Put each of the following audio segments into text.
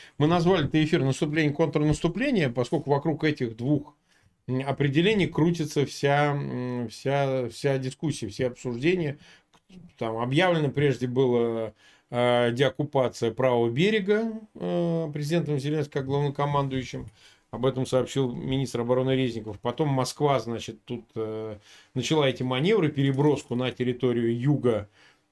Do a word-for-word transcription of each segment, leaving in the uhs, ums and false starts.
Мы назвали это эфир наступление, контрнаступление, поскольку вокруг этих двух определений крутится вся, вся, вся дискуссия, все обсуждения. Там объявлено прежде было э, деоккупация правого берега э, президентом Зеленским как главнокомандующим. Об этом сообщил министр обороны Резников. Потом Москва, значит, тут э, начала эти маневры, переброску на территорию юга,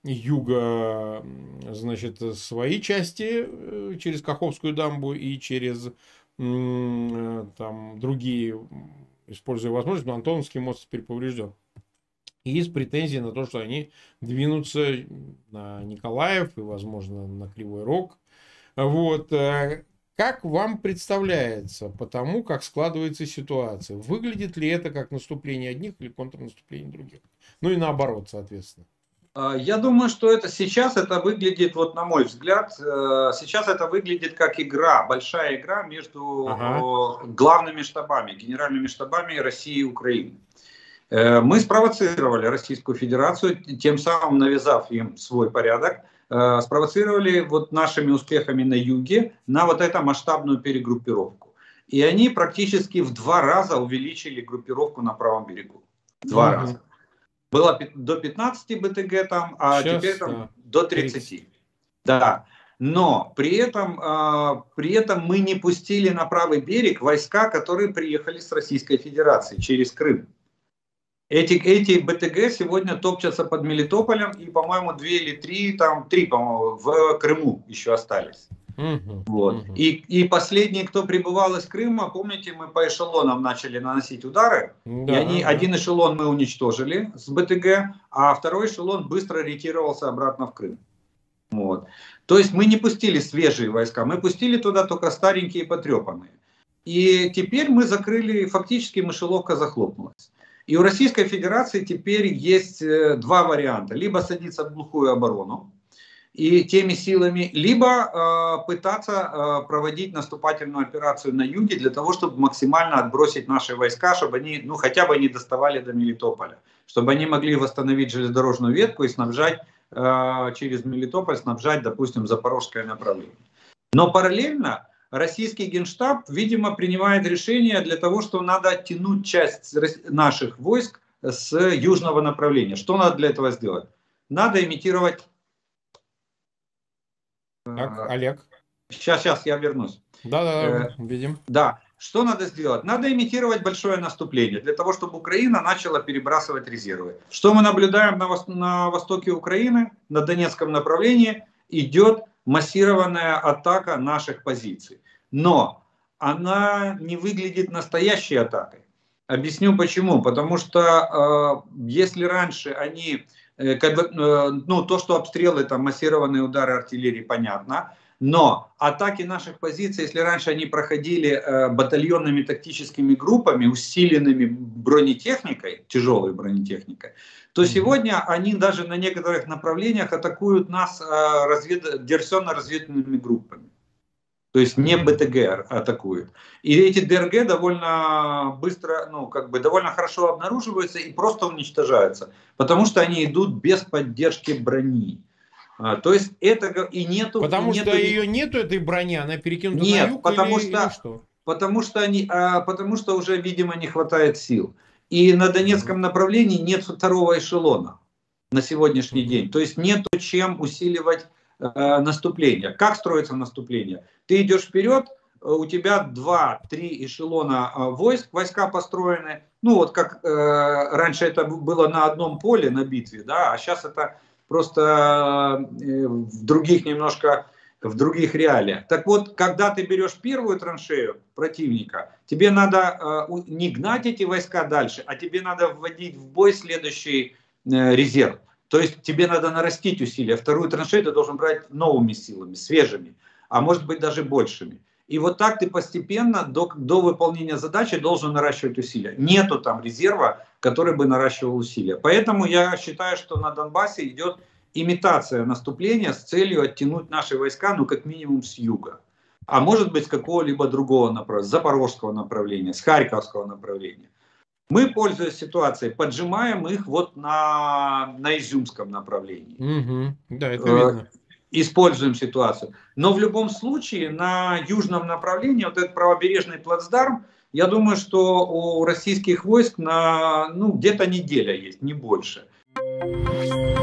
юга, значит, свои части э, через Каховскую дамбу и через э, там другие, используя возможность, но Антоновский мост теперь поврежден. И есть претензии на то, что они двинутся на Николаев и, возможно, на Кривой Рог. Вот. Как вам представляется, по тому, как складывается ситуация, выглядит ли это как наступление одних или контрнаступление других? Ну и наоборот, соответственно. Я думаю, что это сейчас это выглядит, вот на мой взгляд, сейчас это выглядит как игра, большая игра между ага. главными штабами, генеральными штабами России и Украины. Мы спровоцировали Российскую Федерацию, тем самым навязав им свой порядок, спровоцировали вот нашими успехами на юге на вот эту масштабную перегруппировку. И они практически в два раза увеличили группировку на правом берегу. Два mm-hmm. раза. Было до пятнадцати БТГ там, а Сейчас, теперь там да. до тридцати. тридцать. Да. Но при этом, при этом мы не пустили на правый берег войска, которые приехали с Российской Федерации через Крым. Эти, эти БТГ сегодня топчатся под Мелитополем, и, по-моему, две или три, там, три, по-моему, в Крыму еще остались. Uh-huh, вот. uh-huh. И, и последние, кто прибывал из Крыма, помните, мы по эшелонам начали наносить удары, да, и они, да. один эшелон мы уничтожили с БТГ, а второй эшелон быстро ретировался обратно в Крым. Вот. То есть мы не пустили свежие войска, мы пустили туда только старенькие и потрепанные. И теперь мы закрыли, фактически мышеловка захлопнулась. И у Российской Федерации теперь есть два варианта. Либо садиться в глухую оборону и теми силами, либо э, пытаться э, проводить наступательную операцию на юге для того, чтобы максимально отбросить наши войска, чтобы они ну, хотя бы не доставали до Мелитополя. Чтобы они могли восстановить железнодорожную ветку и снабжать э, через Мелитополь, снабжать, допустим, запорожское направление. Но параллельно российский генштаб, видимо, принимает решение для того, что надо оттянуть часть наших войск с южного направления. Что надо для этого сделать? Надо имитировать... Так, Олег. Сейчас, сейчас, я вернусь. Да-да, видим. Да. Что надо сделать? Надо имитировать большое наступление, для того, чтобы Украина начала перебрасывать резервы. Что мы наблюдаем на, вос на востоке Украины, на Донецком направлении, идет массированная атака наших позиций. Но она не выглядит настоящей атакой. Объясню почему. Потому что э, если раньше они, э, когда, э, ну то, что обстрелы, там массированные удары артиллерии, понятно. Но атаки наших позиций, если раньше они проходили э, батальонными тактическими группами, усиленными бронетехникой, тяжелой бронетехникой, то сегодня они даже на некоторых направлениях атакуют нас э, развед... диверсионно-разведывательными группами. То есть не БТГ атакуют. И эти ДРГ довольно быстро, ну как бы довольно хорошо обнаруживаются и просто уничтожаются. Потому что они идут без поддержки брони. А, то есть это и нету... Потому и что нету... ее нету, этой брони, она перекинута Нет, на юг потому или, что, или что? Потому что, они, а, потому что уже, видимо, не хватает сил. И на Донецком mm-hmm. направлении нет второго эшелона на сегодняшний mm-hmm. день. То есть нету чем усиливать э, наступление. Как строится наступление? Ты идешь вперед, у тебя два-три эшелона э, войск, войска построены. Ну вот как э, раньше это было на одном поле на битве, да, а сейчас это просто э, в других немножко... в других реалиях. Так вот, когда ты берешь первую траншею противника, тебе надо э, не гнать эти войска дальше, а тебе надо вводить в бой следующий э, резерв. То есть тебе надо нарастить усилия. Вторую траншею ты должен брать новыми силами, свежими, а может быть даже большими. И вот так ты постепенно до, до выполнения задачи должен наращивать усилия. Нету там резерва, который бы наращивал усилия. Поэтому я считаю, что на Донбассе идет имитация наступления с целью оттянуть наши войска, ну, как минимум, с юга. А может быть, с какого-либо другого направления, с запорожского направления, с харьковского направления. Мы, пользуясь ситуацией, поджимаем их вот на, на изюмском направлении. Угу. Да, это видно. используем ситуацию. Но в любом случае на южном направлении, вот этот правобережный плацдарм, я думаю, что у российских войск на, ну, где-то неделя есть, не больше.